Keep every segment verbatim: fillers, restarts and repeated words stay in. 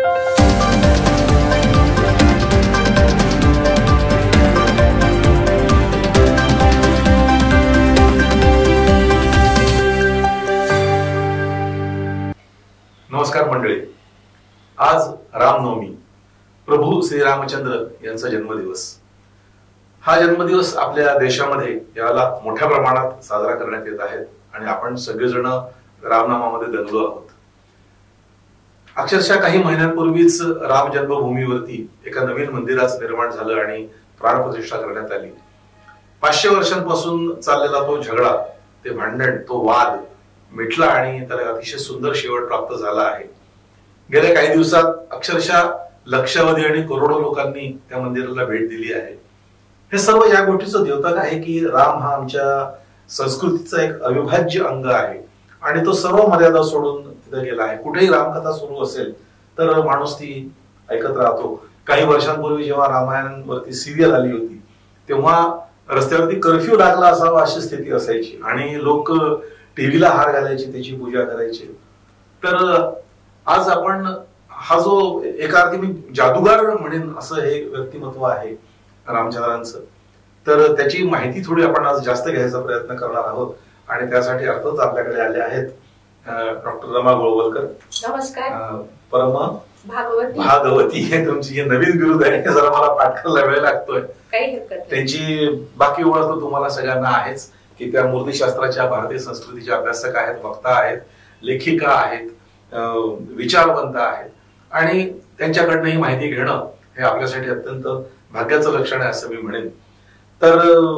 नमस्कार मंडळी, आज रामनवमी, प्रभू श्रीरामचंद्र यांचा जन्मदिवस. हा जन्मदिवस आपल्या देशामध्ये याला मोठ्या प्रमाणात साजरा करण्यात येत आहे आणि आपण सगळेजण रामनामामध्ये दंगलो आहोत. अक्षरशः काही महिन्यांपूर्वीच राम जन्मभूमीवरती एका नवीन मंदिराचं निर्माण झालं आणि प्राणप्रतिष्ठा करण्यात आली. पाचशे वर्षांपासून चाललेला तो झगडा, ते भांडण, तो वाद मिटला आणि त्याला अतिशय सुंदर शेवट प्राप्त झाला आहे. गेल्या काही दिवसात अक्षरशः लक्षावधी आणि करोडो लोकांनी त्या मंदिराला भेट दिली आहे. हे सर्व या गोष्टीचं द्योतक आहे की राम हा आमच्या संस्कृतीचा एक अविभाज्य अंग आहे आणि तो सर्व मर्यादा सोडून तिथे गेला आहे. कुठेही रामकथा सुरू असेल तर माणूस ती ऐकत राहतो. काही वर्षांपूर्वी जेव्हा रामायणावरती सिरियल आली होती तेव्हा रस्त्यावरती कर्फ्यू लागला असावा अशी स्थिती असायची आणि लोक टीव्हीला हार घालायचे, त्याची पूजा करायची. तर आज आपण हा जो एका अर्थी मी जादूगार म्हणेन असं हे व्यक्तिमत्व आहे रामचंद्रांचं, तर त्याची माहिती थोडी आपण आज जास्त घ्यायचा प्रयत्न करणार आहोत आणि त्यासाठी अर्थातच आपल्याकडे आले आहेत डॉक्टर रमा गोळवलकर. नमस्कार. परम भागवती भागवती हे तुमची नवीन बिरुद आहे, जरा मला पाठ करायला वेळ लागतोय. काही हरकत नाही. त्यांची बाकी ओळख तर तुम्हाला सगळ्यांना आहेच की त्या मूर्तिशास्त्राच्या, भारतीय संस्कृतीच्या अभ्यासक आहेत, वक्ता आहेत, लेखिका आहेत, विचारवंत आहेत आणि त्यांच्याकडनं ही माहिती घेणं हे आपल्यासाठी अत्यंत भाग्याचं लक्षण आहे असं मी म्हणेन. तर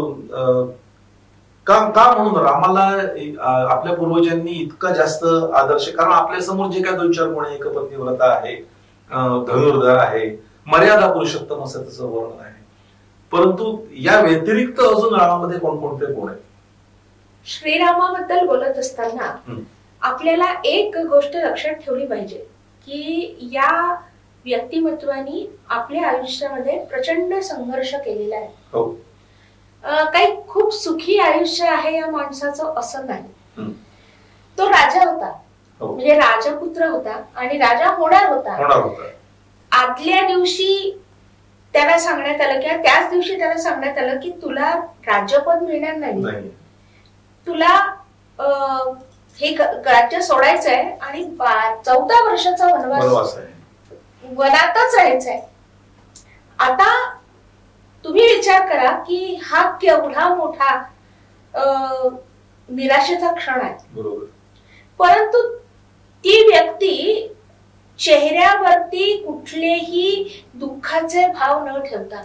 का का म्हणून रामाला आपल्या पूर्वजांनी इतका जास्त आदर्श, कारण आपल्या समोर जे काय दोन चार कोण आहे, एकपत्नी व्रत आहे, धनुर्धर आहे, मर्यादा पुरुषोत्तम असं त्याचं वर्णन आहे, परंतु या व्यतिरिक्त अजून रामामध्ये कोणकोणते गुण आहेत? श्रीरामाबद्दल बोलत असताना आपल्याला एक गोष्ट लक्षात ठेवली पाहिजे की या व्यक्तिमत्वानी आपल्या आयुष्यामध्ये प्रचंड संघर्ष केलेला आहे. हो. काही खूप सुखी आयुष्य आहे या माणसाचं असं नाही. तो राजा होता, म्हणजे राजपुत्र होता आणि राजा होणार होता. आदल्या दिवशी त्याला सांगण्यात आलं किंवा त्याच दिवशी त्याला सांगण्यात आलं की तुला राज्यपद मिळणार नाही, तुला हे राज्य सोडायचंय आणि चौदा वर्षाचा वनवास वनातच राहायचंय. आता तुम्ही विचार करा की हा केवढा मोठा निराशेचा क्षण आहे. बरोबर. परंतु ती व्यक्ती चेहऱ्यावरती कुठलेही दुःखाचे भाव न ठेवता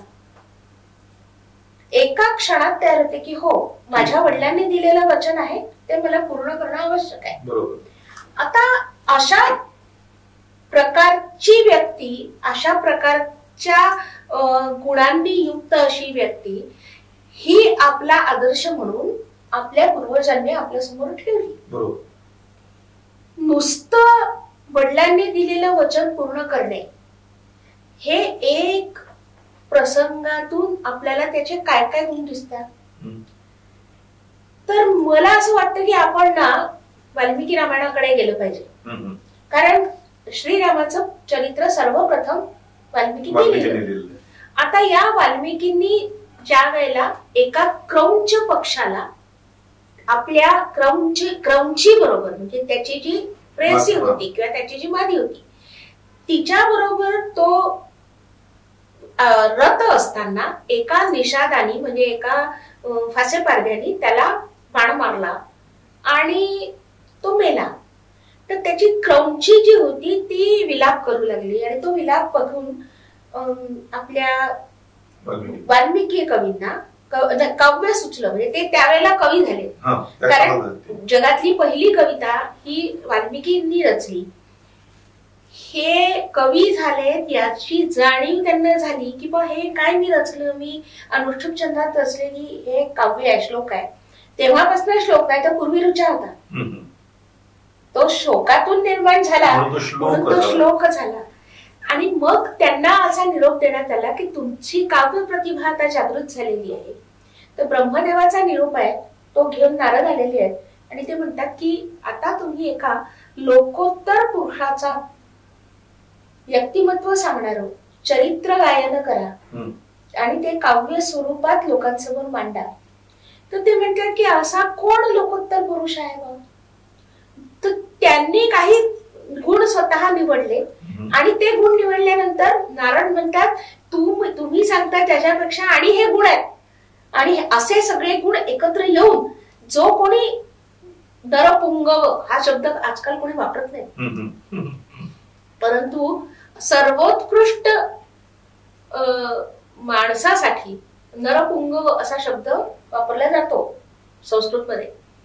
एका क्षणात तयार होते की हो, माझ्या वडिलांनी दिलेलं वचन आहे ते मला पूर्ण करणं आवश्यक आहे. बरोबर. आता अशा प्रकारची व्यक्ती, अशा प्रकारच्या गुणांनी युक्त अशी व्यक्ती ही आपला आदर्श म्हणून आपल्या पूर्वजांनी आपल्या समोर ठेवली. बरोबर. नुसतं वडिलांनी दिलेलं वचन पूर्ण करणे हे एक प्रसंगातून आपल्याला त्याचे काय काय गुण दिसतात. तर मला असं वाटतं की आपण ना वाल्मिकी रामायणाकडे गेलं पाहिजे, कारण श्रीरामाचं चरित्र सर्वप्रथम वाल्मिकींनी लिहिलं. आता या वाल्मिकींनी ज्या वेळेला एका क्रौंच पक्षाला आपल्या क्रौंची क्रौंची बरोबर, म्हणजे त्याची जी प्रेसी होती किंवा त्याची जी मादी होती तिच्या बरोबर तो रथ असताना एका निषादानी, म्हणजे एका फासेपारध्यानी त्याला बाण मारला आणि तो मेला. तर त्याची क्रौंची जी होती ती विलाप करू लागली आणि तो विलाप बघून आपल्या वाल्मिकी कवींना काव्य सुचलं, म्हणजे ते त्यावेळेला कवी झाले. कारण जगातली पहिली कविता ही वाल्मिकींनी रचली. हे कवी झालेत याची जाणीव त्यांना झाली की बा हे काय मी रचलं, मी अनुष्ठुप चंद्रात रचलेली हे काव्य आहे, श्लोक आहे. तेव्हापासून श्लोक नाही तर पूर्वी रुचा होता, तो शोकातून निर्माण झाला म्हणून तो श्लोक झाला. आणि मग त्यांना असा निरोप देण्यात आला की तुमची काव्य प्रतिभा आता जागृत झालेली आहे. तर ब्रह्मदेवाचा निरोप आहे तो घेऊन नारद आलेले आहेत आणि ते म्हणतात की आता तुम्ही एका लोकोत्तर पुरुषाचा व्यक्तिमत्व सांगणारं चरित्र गायन करा आणि ते काव्य स्वरूपात लोकांसमोर मांडा. तर ते म्हणतात की असा कोण लोकोत्तर पुरुष आहे बा. तर त्यांनी काही गुण स्वतः निवडले आणि ते गुण निवडल्यानंतर नारद म्हणतात तू तुम्ही सांगता त्याच्यापेक्षा आणि हे गुण आहेत आणि असे सगळे गुण एकत्र येऊन जो कोणी नरपुंगव हा शब्द आजकाल कोणी वापरत नाही, परंतु सर्वोत्कृष्ट माणसासाठी नरपुंगव असा शब्द वापरला जातो संस्कृत मध्ये.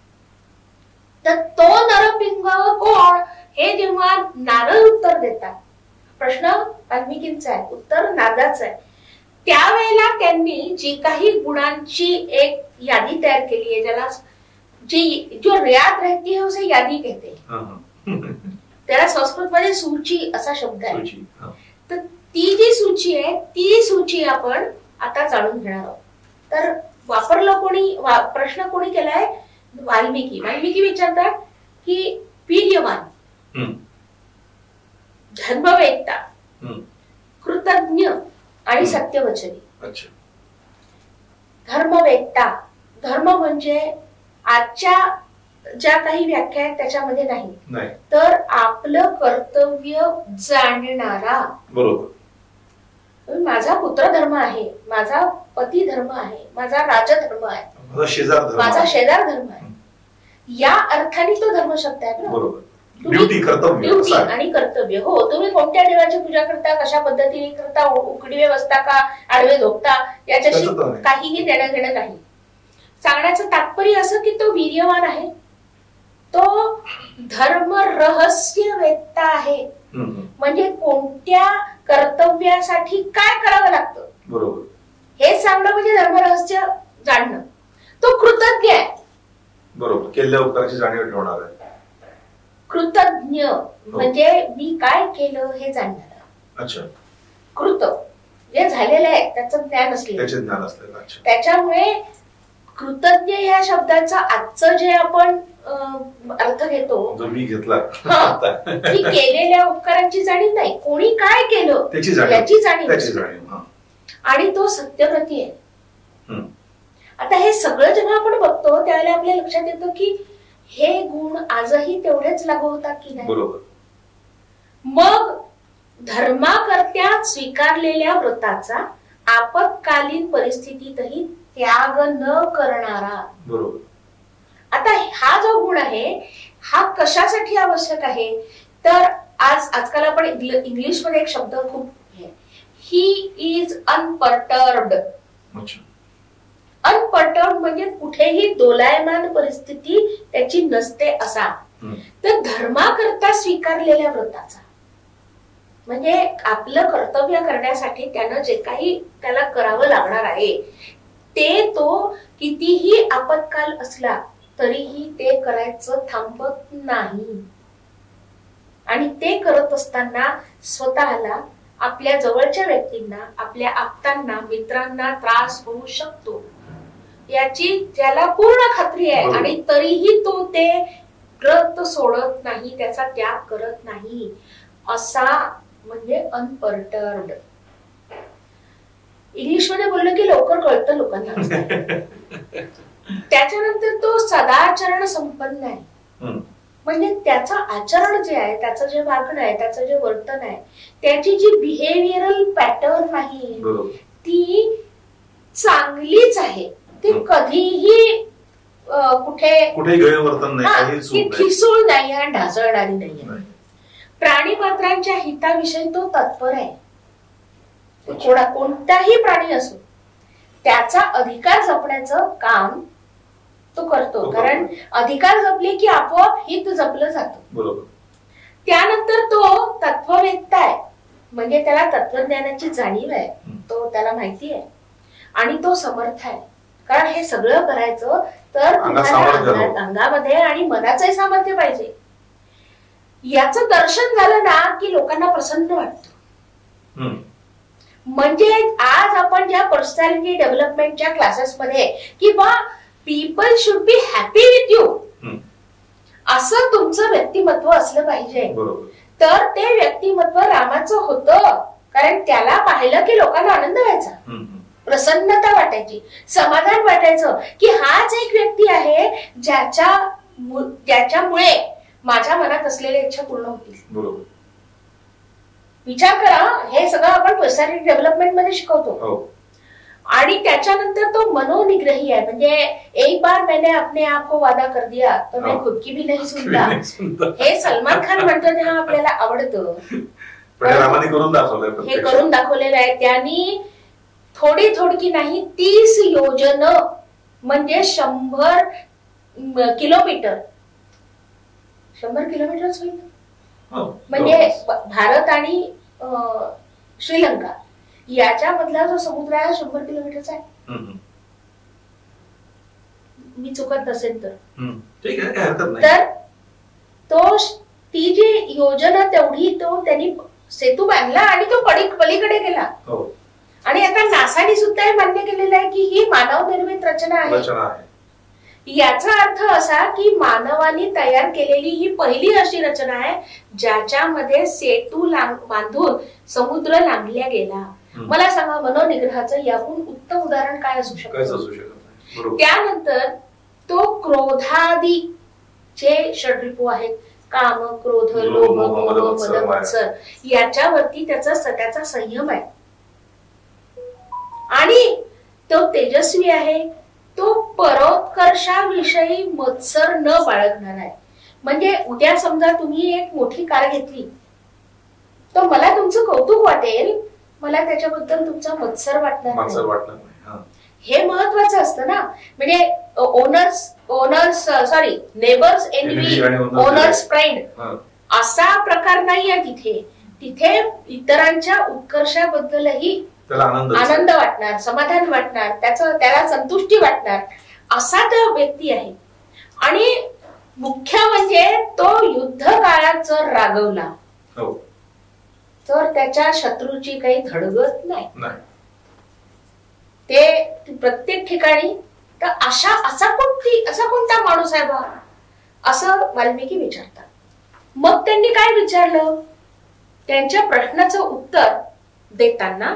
तर तो नरपुंगव कोण हे जेव्हा नारद उत्तर देतात, प्रश्न वाल्मिकींचा आहे, उत्तर नारदाचं आहे, त्यावेळेला त्यांनी जी काही गुणांची एक यादी तयार केली आहे, ज्याला जी जो याद रहती है उसे यादी कहते हैं, त्याला संस्कृत मध्ये सूची असा शब्द आहे. तर ती जी सूची आहे ती सूची आपण आता जाणून घेणार आहोत. तर वापरलं कोणी, प्रश्न कोणी केलाय, वाल्मिकी. वाल्मिकी विचारतात की वीर्यवान, धर्मवेत्ता, कृतज्ञ आणि सत्यवचनी. धर्मवेत्ता, धर्म म्हणजे आजच्या ज्या काही व्याख्या आहेत त्याच्यामध्ये नाही, तर आपलं कर्तव्य जाणणारा. बरोबर. माझा पुत्र धर्म आहे, माझा पती धर्म आहे, माझा राजधर्म आहे, माझा शेजार धर्म आहे, या अर्थाने तो धर्म शब्द आहे ना. बरोबर. ड्युटी, कर्तव्य. ड्युटी आणि कर्तव्य. हो, तुम्ही कोणत्या देवाची पूजा करता, कशा पद्धतीने करता, उकडीवे बसता का आडवे झोपता, याच्याशी काहीही देणं घेणं नाही. सांगण्याचं तात्पर्य असं की तो वीर्यवान आहे, तो धर्म रहस्य वेत्ता आहे, म्हणजे कोणत्या कर्तव्यासाठी काय करावं लागतं बरोबर हे सांगणं म्हणजे धर्मरहस्य जाणणं. तो कृतज्ञ आहे. बरोबर. केलेल्या उपकाराची जाणीव ठेवणार आहे. कृतज्ञ म्हणजे मी काय केलं हे जाणणार. अच्छा. कृत जे झालेलं आहे त्याचं ज्ञान असले, त्याचे ज्ञान असले. अच्छा. त्याच्यामुळे कृतज्ञ या शब्दाचा आजचं जे आपण अर्थ घेतो, जो मी घेतला, की केलेल्या उपकारांची जाणीव नाही, कोणी काय केलं याची जाणीव, आणि तो सत्यव्रती आहे. आता हे सगळं जेव्हा आपण बघतो त्यावेळेला आपल्या लक्षात येतं की हे गुण आजही तेवढेच लागू होतात की नाही. बरोबर. मग धर्माकर्त्या स्वीकारलेल्या व्रताचा आपत्कालीन परिस्थितीतही त्याग न करणारा. बरोबर. आता हा जो गुण आहे हा कशासाठी आवश्यक आहे, तर आज आजकाल आपण इंग्लिश मध्ये एक शब्द खूप आहे, ही इज अनपर्टर्ब्ड. अनपर्टर्ब्ड म्हणजे कुठेही दोलायमान परिस्थिती त्याची नसते असा. तर धर्माकरता स्वीकारलेल्या व्रताचा म्हणजे आपलं कर्तव्य करण्यासाठी त्यानं जे काही त्याला करावं लागणार आहे ते तो कितीही आपत्काल असला तरीही ते करायचं थांबत नाही. आणि ते करत असताना स्वतःला, आपल्या जवळच्या व्यक्तींना, आपल्या आप्तांना, मित्रांना त्रास होऊ शकतो याची त्याला पूर्ण खात्री आहे, आणि तरीही तो ते व्रत सोडत नाही, त्याचा त्याग करत नाही, असा म्हणजे अनपर्टर्ब्ड. इंग्लिश मध्ये बोललं की लवकर कळतं लोकांना. त्याच्यानंतर तो सदाचरण संपन्न आहे, म्हणजे त्याचं आचरण जे आहे, त्याचं जे वागणं आहे, त्याचं जे वर्तन आहे, त्याची जी बिहेवियरल पॅटर्न आहे ती चांगलीच आहे. ती कधीही कुठे कुठे गैरवर्तन नाही, ठिसूळ नाही आणि ढासळणारी नाही. प्राणी मात्रांच्या हिताविषयी तो तत्पर आहे. कोणा कोणताही प्राणी असो त्याचा अधिकार जपण्याचं काम तो करतो, कारण अधिकार जपले की आपोआप हित जपलं जातं. बरोबर. त्यानंतर तो तत्ववेत्ता आहे, म्हणजे त्याला तत्वज्ञानाची जाणीव आहे, तो त्याला माहिती आहे आणि तो समर्थ आहे. कारण हे सगळं करायचं तर अंगामध्ये आणि मनाचंही सामर्थ्य पाहिजे. याचं दर्शन झालं ना की लोकांना प्रसन्न वाटतं. म्हणजे आज आपण ज्या पर्सनॅलिटी डेव्हलपमेंटच्या क्लासेसमध्ये किंवा people should be happy with you असं तुमचं व्यक्तिमत्व असलं पाहिजे. तर ते व्यक्तिमत्व रामाचं होतं, कारण त्याला पाहिलं की लोकांना आनंद व्हायचा, प्रसन्नता वाटायची, समाधान वाटायचं की हाच एक व्यक्ती आहे ज्याच्या ज्याच्यामुळे माझ्या मनात असलेल्या इच्छा पूर्ण होतील. बरोबर. विचार करा, हे सगळं आपण पर्सनॅलिटी डेव्हलपमेंट मध्ये शिकवतो. आणि त्याच्यानंतर तो मनोनिग्रही आहे, म्हणजे एक बार मैंने अपने आप को वादा कर दिया तो मैं खुद की भी नहीं सुनता, हे सलमान खान म्हणतो तेव्हा आपल्याला आवडतं. हे करून दाखवलेलं आहे त्यांनी. थोडी थोडकी नाही, तीस योजन म्हणजे शंभर किलोमीटर शंभर किलोमीटरच होईल, म्हणजे भारत आणि श्रीलंका याच्यामधला जो समुद्र आहे शंभर किलोमीटरचा आहे. मी चुकत नसेल तर तर तो ती जी योजना तेवढी तो त्यांनी सेतू बांधला आणि तो पलीकडे गेला. आणि आता नासाने सुद्धा हे मान्य केलेलं आहे की ही मानव निर्मित रचना आहे. याचा अर्थ असा की मानवाने तयार केलेली ही पहिली अशी रचना आहे ज्याच्यामध्ये सेतू बांधून समुद्र लांबल्या गेला. मला सांगा, मनोनिग्रहाचं याहून उत्तम उदाहरण काय असू शकतं? त्यानंतर तो क्रोधादी जे षड्रिपू आहेत, काम, क्रोध, लोभ, मोह, मद, मत्सर, याच्यावरती त्याचा त्याचा संयम आहे. आणि तो तेजस्वी आहे, तो परोत्कर्षाविषयी मत्सर न बाळगणार आहे. म्हणजे उद्या समजा तुम्ही एक मोठी कार घेतली तर मला तुमचं कौतुक वाटेल, मला त्याच्याबद्दल तुमचा मत्सर वाटणार नाही. हे महत्वाचं असतं ना. म्हणजे owners owners sorry neighbours envy owners pride असा प्रकार नाहीये तिथे. तिथे इतरांच्या उत्कर्षाबद्दलही आनंद वाटणार, समाधान वाटणार, त्याचं त्याला संतुष्टी वाटणार असा तो व्यक्ती आहे. आणि मुख्य म्हणजे तो युद्ध काळात जर रागवला तर त्याच्या शत्रूची काही धडगत नाही. ते प्रत्येक ठिकाणी तर अशा असा कोणती असा कोणता माणूस आहे बा असं वाल्मिकी विचारतात. मग त्यांनी काय विचारलं? त्यांच्या प्रश्नाचं उत्तर देताना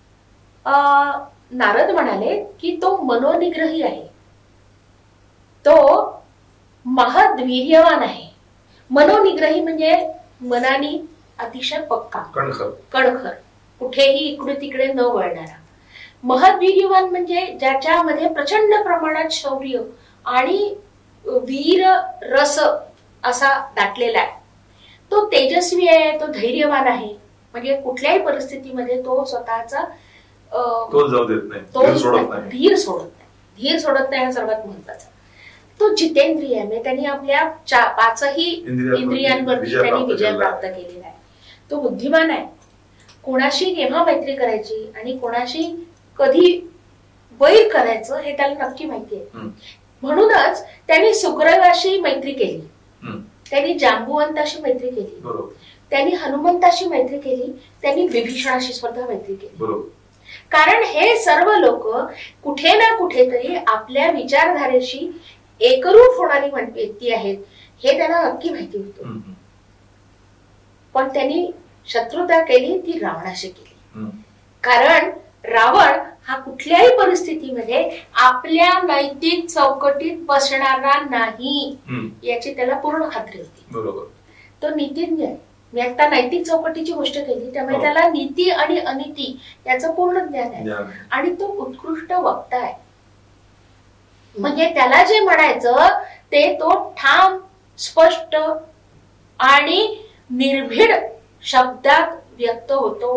नारद म्हणाले की तो मनोनिग्रही आहे, तो महद्वीर्यवान आहे. मनोनिग्रही म्हणजे मनाने अतिशय पक्का, कणखर कणखर कुठेही इकडे तिकडे न वळणारा. महद्वीर्यवान म्हणजे ज्याच्यामध्ये प्रचंड प्रमाणात शौर्य आणि वीर रस असा दाटलेला आहे. तो तेजस्वी आहे, तो धैर्यवान आहे, म्हणजे कुठल्याही परिस्थितीमध्ये तो स्वतःचा तोल जाऊ देत नाही, धीर सोडत नाही धीर सोडत नाही धीर सोडत नाही हा सर्वात महत्वाचा. तो जितेंद्रिय आहे, त्यांनी आपल्या पाचही इंद्रियांवरती त्यांनी विजय प्राप्त केलेला आहे. तो बुद्धिमान आहे, कोणाशी केव्हा मैत्री करायची आणि कोणाशी कधी वैर करायचं हे त्याला नक्की माहिती आहे. म्हणूनच त्यांनी सुग्रीवाशी मैत्री केली, त्यांनी जांबुवंताशी मैत्री केली, त्यांनी हनुमंताशी मैत्री केली, त्यांनी विभीषणाशी सुद्धा मैत्री केली. कारण हे सर्व लोक कुठे ना कुठेतरी आपल्या विचारधारेशी एकरूप होणारी व्यक्ती आहेत हे त्यांना नक्की माहिती होतं. पण त्यांनी शत्रुता केली ती रावणाशी केली. कारण रावण हा कुठल्याही परिस्थितीमध्ये आपल्या नैतिक चौकटीत बसणारा नाही याची त्याला पूर्ण खात्री होती. बरोबर. तो नीतिज्ञ आहे. मी आता नैतिक चौकटीची गोष्ट केली त्यामुळे त्याला नीती आणि अनिती याचं पूर्ण ज्ञान आहे. आणि तो उत्कृष्ट वक्ता आहे, म्हणजे त्याला जे म्हणायचं ते तो ठाम, स्पष्ट आणि निर्भीड शब्दात व्यक्त होतो.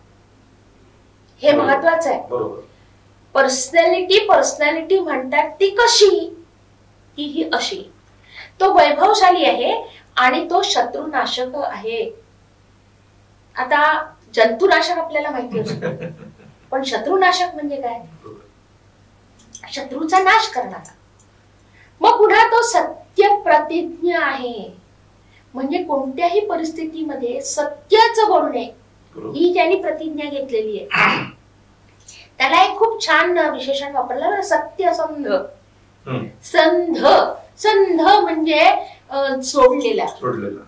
हे महत्वाचं आहे. पर्सनॅलिटी पर्सनॅलिटी म्हणतात ती कशी, ती ही अशी. तो वैभवशाली आहे आणि तो शत्रुनाशक आहे. आता जंतुनाशक आपल्याला माहिती असतो, पण शत्रुनाशक म्हणजे काय? शत्रूचा नाश करणारा. मग पुन्हा तो सत्य प्रतिज्ञ आहे, म्हणजे कोणत्याही परिस्थितीमध्ये सत्यच बोलणे ही त्यांनी प्रतिज्ञा घेतलेली आहे. त्याला एक खूप छान विशेषण वापरलं, सत्यसंध. संध संध म्हणजे सोडलेला.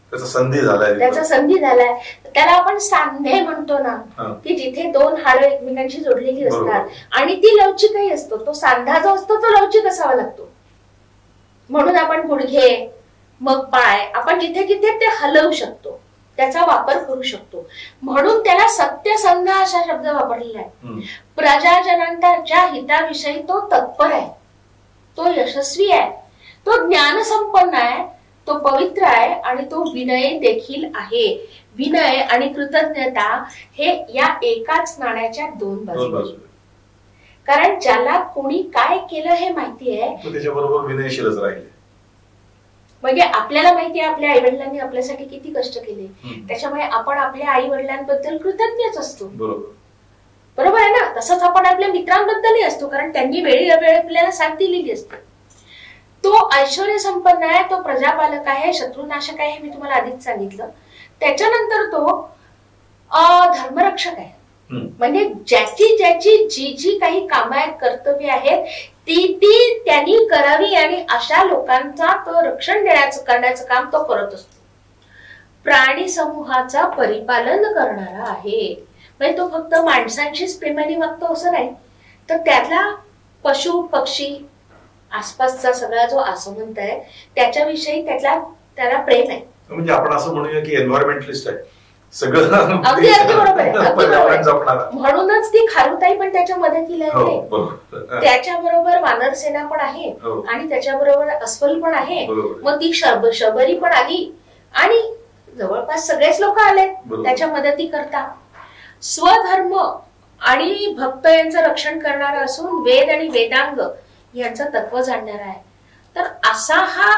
त्याचा संधी झालाय त्याचा संधी झालाय त्याला आपण सांधे म्हणतो ना, की जिथे दोन हाडं एकमेकांशी जोडलेली असतात आणि ती लवचिकही असतो. तो सांधा जो असतो तो लवचिक असावा लागतो. म्हणून आपण गुडघे मग पाय आपण जिथे जिथे ते हलवू शकतो, त्याचा वापर करू शकतो. म्हणून त्याला सत्यसंध असा शब्द वापरलेला आहे. प्रजाजनांच्या हिताविषयी तो तत्पर आहे, तो यशस्वी आहे, तो ज्ञानसंपन्न आहे, तो पवित्र आहे आणि तो विनयी देखील आहे. विनय आणि कृतज्ञता हे या एकाच नाण्याच्या दोन बाजू. कारण ज्याला कोणी काय केलं हे माहिती आहे, त्याच्याबरोबर विनयशीलच राहिले. म्हणजे आपल्याला माहिती आहे आपल्या आई वडिलांनी आपल्यासाठी किती कष्ट केले, त्याच्यामुळे आपण आपल्या आई वडिलांबद्दल कृतज्ञच असतो. बरोबर आहे ना. तसंच आपण आपल्या मित्रांबद्दलही असतो, कारण त्यांनी वेळी वेळी आपल्याला साथ दिलेली असते. तो ऐश्वर्य संपन्न आहे, तो प्रजापालक आहे, शत्रुनाशक आहे, हे मी तुम्हाला आधीच सांगितलं. त्याच्यानंतर तो धर्मरक्षक आहे. म्हणजे ज्याची ज्याची जी जी काही कामं आहेत, कर्तव्य आहेत, ती ती त्यांनी करावी आणि अशा लोकांचा तो रक्षण देण्याचं करण्याचं काम तो करत असतो. प्राणी समूहाचा परिपालन करणारा आहे. म्हणजे तो फक्त माणसांशीच प्रेमाने वागतो असं नाही, तर त्यातला पशु पक्षी आसपासचा सगळा जो आसमंत आहे त्याच्याविषयी त्यातला त्याला प्रेम आहे. म्हणजे आपण असं म्हणूया की एन्व्हायरमेंटलिस्ट आहे सगळं. अगदी अगदी बरोबर आहे. म्हणूनच ती खारुताई पण त्याच्या मदतीला येते. त्याच्याबरोबर वानर सेना पण आहे आणि त्याच्याबरोबर अस्वल पण आहे. मग ती शबरी पण आली आणि जवळपास सगळेच लोक आले त्याच्या मदती करता. स्वधर्म आणि भक्त यांचं रक्षण करणारा असून वेद आणि वेदांग यांचं तत्व जाणणारा आहे. तर असा हा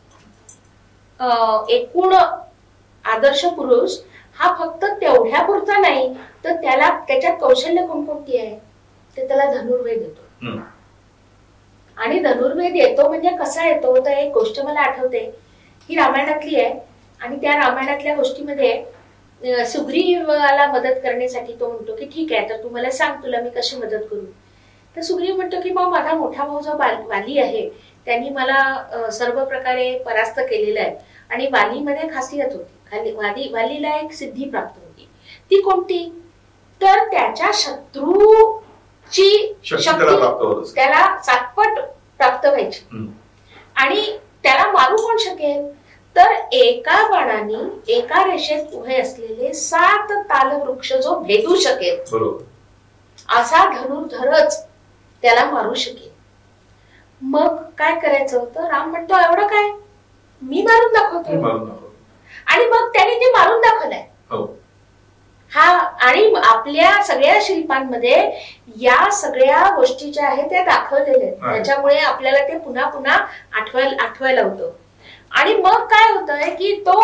एकूण आदर्श पुरुष हा फक्त तेवढ्या पुरता नाही, तर त्याला त्याच्यात कौशल्य कोणकोणती आहे ते त्याला धनुर्वेद येतो. आणि धनुर्वेद येतो म्हणजे कसा येतो, तर एक गोष्ट मला आठवते, ही रामायणातली आहे. आणि त्या रामायणातल्या गोष्टीमध्ये सुग्रीवाला मदत करण्यासाठी तो म्हणतो की ठीक आहे, तर तू मला सांग तुला मी कशी मदत करू. तर सुग्रीव म्हणतो की मग माझा मोठा भाऊ जो वाली आहे त्यांनी मला सर्व प्रकारे परास्त केलेला आहे आणि वालीमध्ये खासियत होती, वाली वालीला एक सिद्धी प्राप्त होती. ती कोणती, तर त्याच्या शत्रूची शक्ती त्याला सातपट प्राप्त व्हायची. आणि त्याला मारू कोण शकेल, तर एका बाणाने एका रेषेत उभे असलेले सात तालवृक्ष जो भेदू शकेल असा धनुर्धरच त्याला मारू शकेल. मग काय करायचं होतं, राम म्हणतो एवढं काय, मी मारून दाखवतो. आणि मग त्याने ते मारून दाखवलंय. हा आणि आपल्या सगळ्या शिल्पांमध्ये या सगळ्या गोष्टी ज्या आहेत त्या दाखवलेल्या आहेत. त्याच्यामुळे आपल्याला ते पुन्हा पुन्हा आठवायला आठवायला होतं. आणि मग काय होतंय की तो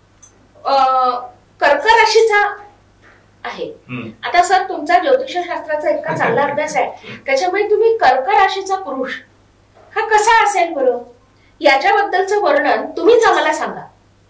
कर्क राशीचा आहे. आता सर तुमचा ज्योतिषशास्त्राचा इतका चांगला अभ्यास आहे, त्याच्यामुळे तुम्ही कर्क राशीचा पुरुष हा कसा असेल बरं, याच्याबद्दलचं वर्णन तुम्हीच आम्हाला सांगा.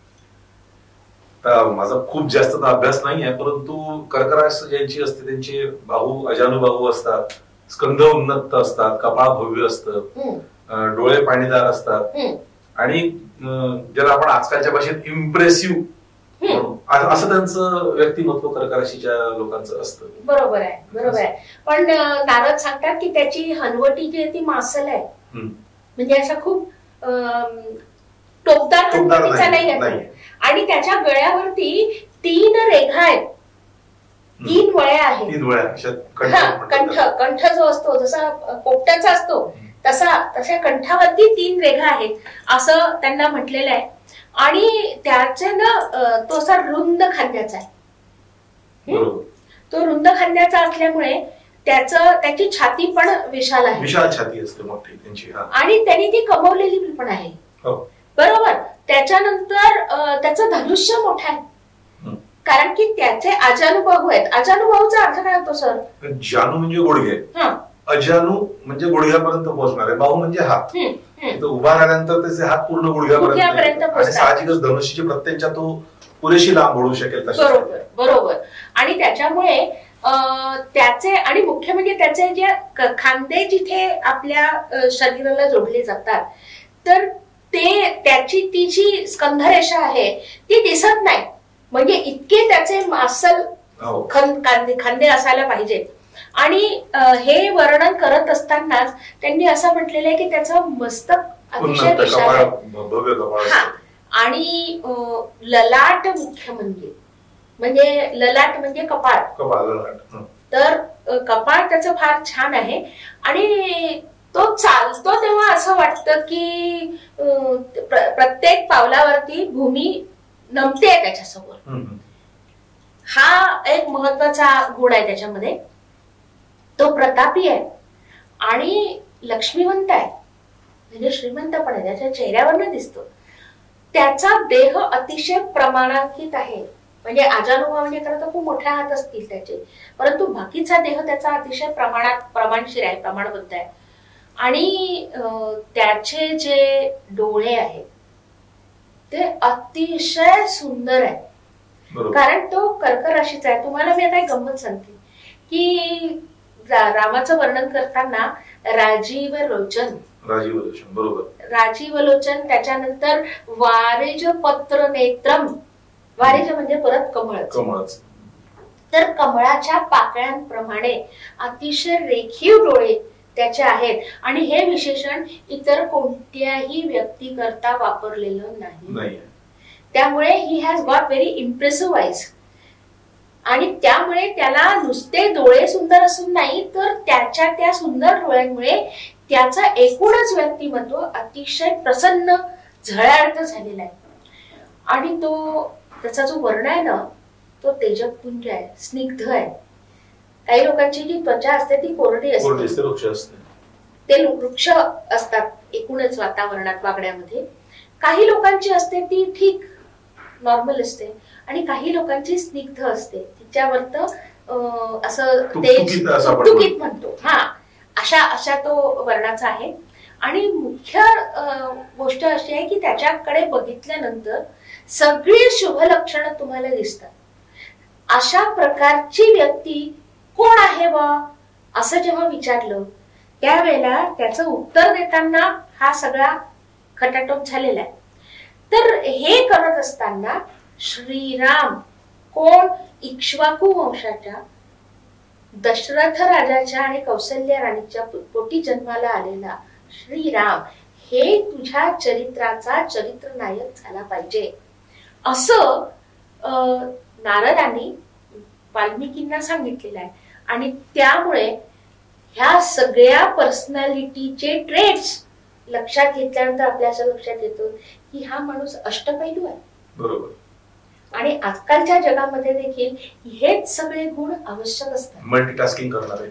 माझा खूप जास्त अभ्यास नाही आहे, परंतु कर्क राशी ज्यांची असते त्यांचे बाहू अजानुबाहू असतात, स्कंध उन्नत असतात, कपाळ भव्य असतं, डोळे पाणीदार असतात आणि ज्याला आपण आजकालच्या भाषेत इम्प्रेसिव्ह असं त्यांचं व्यक्तिमत्व कर्क राशीच्या लोकांचं असतं. बरोबर आहे, बरोबर आहे. पण नारद सांगतात की त्याची हनवटी जी आहे ती मासल आहे, म्हणजे असं खूप टोकदार हनवटीचा नाही आहे. आणि त्याच्या गळ्यावरती तीन रेघा आहेत, तीन वळ्या आहेत. तीन वळ्या कंठ कंठ जो असतो जसा पोपट्याचा असतो तसा तशा कंठावरती तीन रेघा आहेत असं त्यांना म्हटलेलं आहे. आणि त्याचे ना तो असा रुंद खांद्याचा आहे. तो रुंद खांद्याचा असल्यामुळे त्याच त्याची छाती पण विशाल आहे, विशाल छाती असते मोठी त्यांची. आणि त्यांनी ती कमवलेली पण आहे. बरोबर. त्याच्यानंतर त्याचं धनुष्य मोठं आहे, कारण की त्याचे अजानुबाहू आहेत. अजानुबाहूचा अर्थ काय होतो सर? जानू म्हणजे गुडघे, अजानू म्हणजे गुडघ्यापर्यंत पोहोचणार आहे, बाहू म्हणजे हात. उभा राहिल्यानंतर त्याचे हात पूर्ण गुडघ्यापर्यंत आणि साहजिकच धनुष्याची प्रत्येकच्या तो पुरेशी लांब ओढू शकेल. बरोबर बरोबर. आणि त्याच्यामुळे त्याचे आणि मुख्य म्हणजे त्याचे जे खांदे जिथे आपल्या शरीराला जोडले जातात, तर ते त्याची ती जी स्कंधरेषा आहे ती दिसत नाही. म्हणजे इतके त्याचे मासल खांदे असायला पाहिजे. आणि हे वर्णन करत असतानाच त्यांनी असं म्हटलेलं आहे की त्याचं मस्तक अतिशय विशाल आहे. आणि ललाट मुख्य म्हणजे म्हणजे ललाट म्हणजे कपाळ. तर कपाळ त्याचं फार छान आहे. आणि तो चालतो तेव्हा असं वाटतं की प्रत्येक पावलावरती भूमी नमते त्याच्यासमोर. हा एक महत्वाचा गुण आहे त्याच्यामध्ये. तो प्रतापी आहे आणि लक्ष्मीवंत आहे, म्हणजे श्रीमंत पण आहे, त्याच्या चेहऱ्यावरनं दिसतो. त्याचा देह अतिशय प्रमाणातीत आहे. म्हणजे आजानुभा म्हणजे खरं तर खूप मोठे हात असतील त्याचे, परंतु बाकीचा देह त्याचा अतिशय प्रमाणात प्रमाणशीर आहे, प्रमाणबद्ध आहे. आणि त्याचे जे डोळे आहेत ते अतिशय सुंदर आहे. कारण तो कर्क राशीचा आहे. तुम्हाला मी आता एक गंमत सांगते की रामाचं वर्णन करताना राजीव लोचन राजीव लोचन बरोबर राजीव लोचन त्याच्यानंतर वारिज पत्र नेत्रम. वारिज म्हणजे परत कमळ. कमळच. तर कमळाच्या पाकळ्यांप्रमाणे अतिशय रेखीव डोळे त्याचे आहेत. आणि हे विशेषण इतर कोणत्याही व्यक्ती करता वापरलेलं नाही. त्यामुळे he has got very impressive eyes. आणि त्यामुळे त्याला नुसते डोळे सुंदर असून नाही तर त्याच्या त्या सुंदर डोळ्यांमुळे त्याचं एकूणच व्यक्तिमत्व अतिशय प्रसन्न झळाळत झालेला आहे. आणि तो त्याचा जो वर्ण आहे ना तो तेजपुंज आहे, स्निग्ध आहे. काही लोकांची जी त्वचा असते ती कोरडी असते, ते वृक्ष असतात एकूणच वातावरणात वागण्यामध्ये. काही लोकांची असते ती ठीक नॉर्मल असते आणि काही लोकांची स्निग्ध असते, तिच्यावर असं तेज तुकीत म्हणतो. हा अशा अशा तो वर्णाचा आहे. आणि मुख्य गोष्ट अशी आहे की त्याच्याकडे बघितल्यानंतर सगळी शुभ लक्षणं तुम्हाला दिसतात. अशा प्रकारची व्यक्ती कोण आहे बा असं जेव्हा विचारलं त्यावेळेला त्याचं उत्तर देताना हा सगळा खटाटोप झालेला आहे. तर हे करत असताना श्रीराम कोण, इक्ष्वाकू वंशाच्या दशरथ राजाच्या आणि कौसल्य राणीच्या पोटी जन्माला आलेला श्रीराम हे तुझ्या चरित्राचा चरित्र नायक झाला पाहिजे असं नारदांनी वाल्मिकींना सांगितलेलं आहे. आणि त्यामुळे ह्या सगळ्या पर्सनॅलिटीचे ट्रेट्स लक्षात घेतल्यानंतर आपल्या असं लक्षात येतं की हा माणूस अष्टपैलू आहे. बरोबर. आणि आजकालच्या जगामध्ये देखील हेच सगळे गुण आवश्यक असतात. मल्टीटास्किंग करणारे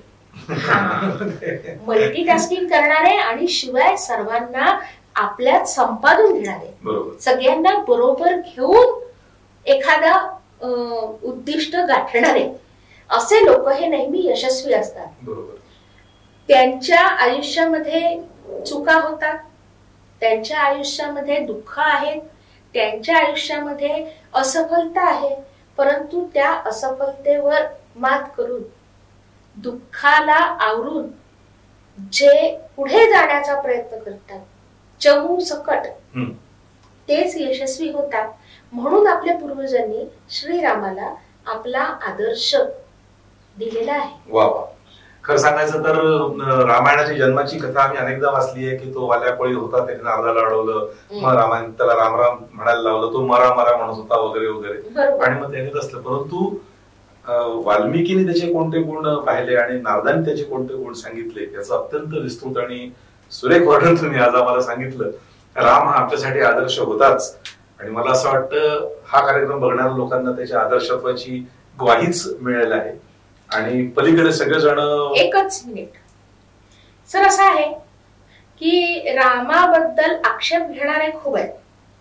मल्टीटास्किंग करणारे आणि शिवाय सर्वांना आपल्यात संपादून घेणारे, सगळ्यांना बरोबर घेऊन एखादा उद्दिष्ट गाठणारे असे लोक हे नेहमी यशस्वी असतात. त्यांच्या आयुष्यामध्ये चुका होतात, त्यांच्या आयुष्यामध्ये दुःख आहेत, त्यांच्या आयुष्यामध्ये असफलता आहे, परंतु त्या असफलतेवर मात करून दुःखाला आवरून जे पुढे जाण्याचा प्रयत्न करतात चमू सकट तेच यशस्वी होतात. म्हणून आपल्या पूर्वजांनी श्रीरामाला आपला आदर्श दिलेला आहे. वा वा. खरं सांगायचं तर रामायणाची जन्माची कथा आम्ही अनेकदा वाचली आहे की तो वाल्याकोळी होता, त्याने नारदाला अडवलं, मग रामायण त्याला राम राम म्हणायला लावलं, तो मरा मरा म्हणत होता वगैरे वगैरे, आणि मग त्याने असलं. परंतु वाल्मिकीने त्याचे कोणते गुण पाहिले आणि नारदाने त्याचे कोणते गुण सांगितले याचं अत्यंत विस्तृत आणि सुरेख वर्णन तुम्ही आज आम्हाला सांगितलं. राम हा आपल्यासाठी आदर्श होताच. आणि मला असं वाटतं हा कार्यक्रम बघणाऱ्या लोकांना त्याच्या आदर्शत्वाची ग्वाहीच मिळेल आहे. आणि पलीकडे सगळेजण एकच मिनिट सर असं आहे की रामाबद्दल आक्षेप घेणारे खूप आहेत,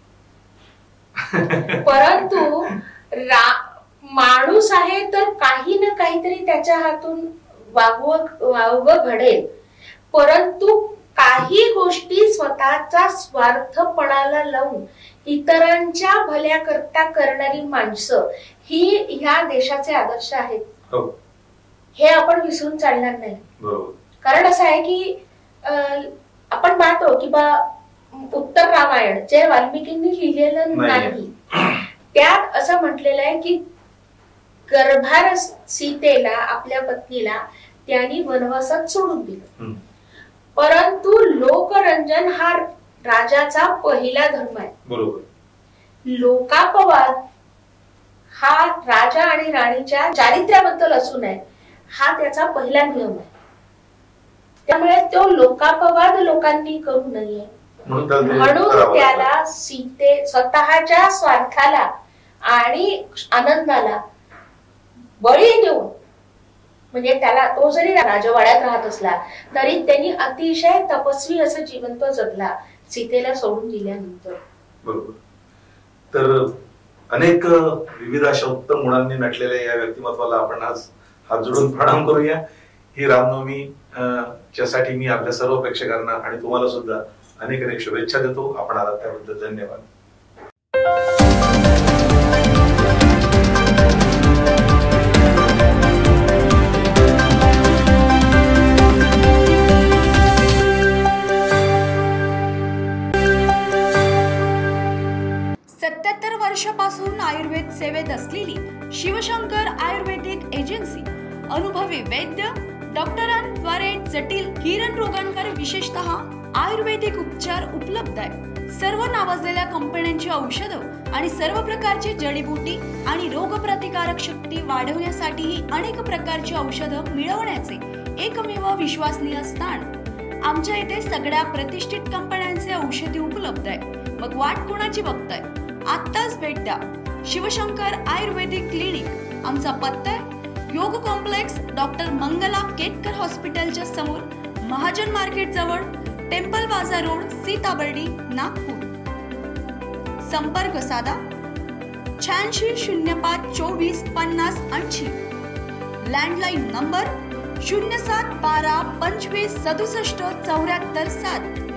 परंतु रा माणूस आहे तर काही ना काहीतरी त्याच्या हातून वागवं वावगं घडेल. परंतु काही गोष्टी स्वतःचा स्वार्थपणाला लावून इतरांच्या भल्या करता करणारी माणसं ही ह्या देशाचे आदर्श आहेत. हे आपण विसरून चालणार नाही. कारण असं आहे की आपण पाहतो की बा उत्तर रामायण जे वाल्मिकींनी लिहिलेलं नाही, त्यात असं म्हटलेलं आहे की गर्भार सीतेला, आपल्या पत्नीला त्यांनी वनवासात सोडून दिलं. परंतु लोकरंजन हा राजाचा पहिला धर्म आहे. बरोबर. लोकापवाद हा राजा आणि राणीच्या चारित्र्याबद्दल असू नये हा त्याचा पहिला नियम आहे. त्यामुळे तो लोकापवाद लोकांनी करू नये म्हणून त्याला सीते स्वतःच्या स्वार्थाला आणि आनंदाला बळी देऊन, म्हणजे त्याला तो जरी राजवाड्यात राहत असला तरी त्यांनी अतिशय तपस्वी असं जीवन तो जगला सीतेला सोडून दिल्यानंतर. बरोबर. तर अनेक विविध अशा उत्तम गुणांनी नटलेल्या या व्यक्तिमत्वाला आपण आज हात जोडून प्रणाम करूया. ही रामनवमी च्यासाठी मी आपल्या सर्व प्रेक्षकांना आणि तुम्हाला सुद्धा अनेक अनेक शुभेच्छा देतो. आपण आलात त्याबद्दल धन्यवाद. सत्याहत्तर वर्षापासून आयुर्वेद सेवेत असलेली शिवशंकर आयुर्वेदिक एजन्सी अनुभवी वैद्य डॉक्टरांद्वारे जटिल किरण रोगांवर विशेषतः आयुर्वेदिक उपचार उपलब्ध आहे. सर्व नावाजलेल्या कंपन्यांची औषधं आणि सर्व प्रकारची जडीबुटी आणि रोगप्रतिकारक शक्ती वाढवण्यासाठीही अनेक प्रकारची औषधं मिळवण्याचे एकमेव विश्वसनीय स्थान. आमच्या इथे सगळ्या प्रतिष्ठित कंपन्यांचे औषधी उपलब्ध आहे. मग वाट कोणाची बघताय? आत्ताच भेट द्या. शिवशंकर आयुर्वेदिक क्लिनिक. आमचा पत्ता आहे योग कॉम्प्लेक्स, डॉक्टर मंगला केतकर हॉस्पिटलच्या समोर, महाजन मार्केट जवळ, टेम्पल बाजार रोड, सीताबर्डी, नागपूर. संपर्क साधा शहाऐंशी शून्य पाच चोवीस पन्नास ऐंशी. लँडलाईन नंबर शून्य सात बारा पंचवीस सदुसष्ट चौऱ्याहत्तर सात.